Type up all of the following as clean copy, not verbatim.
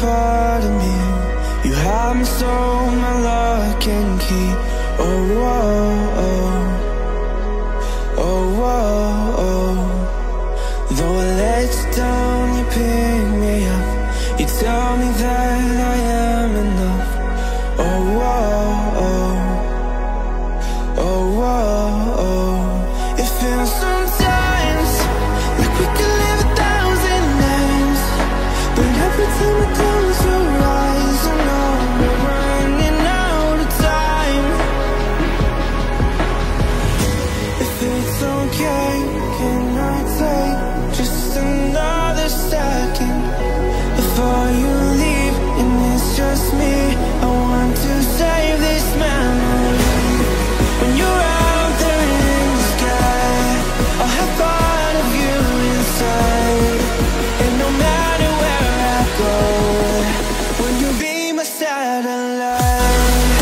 part of me. You have my soul, my lock and key. Oh, whoa, oh, oh, whoa, oh. Though I let you down, you pick me up. You tell me that I am enough. Oh, whoa, oh, oh, whoa, oh. It feels sometimes like we could live 1,000 lives, but every time I close your eyes, I know we're running out of time. If it's okay, can I take just another second before you leave? And it's just me, I want to save this memory. When you're out there in the sky, I'll have part of you inside. And no matter where I go, will you be my satellite?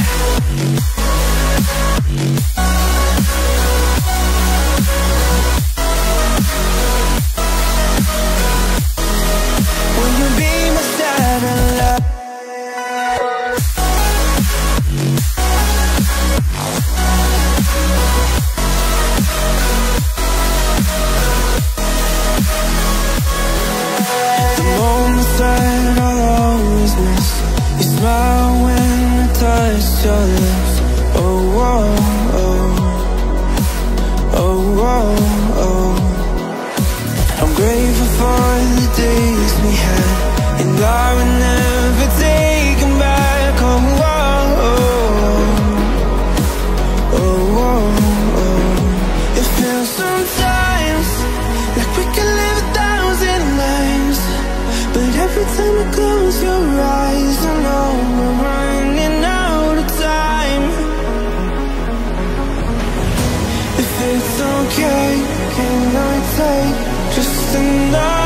Will you be my satellite? The moments that I'll always miss. You smile when I touch your lips. Oh, whoa, oh, oh, whoa, oh. I'm grateful for the days we had, and I will never take them back. Oh, whoa, oh, oh, oh. It feels sometimes like we could live 1,000 lives, but every time you close your eyes, I know we're running out of time. If it's okay, can I take just another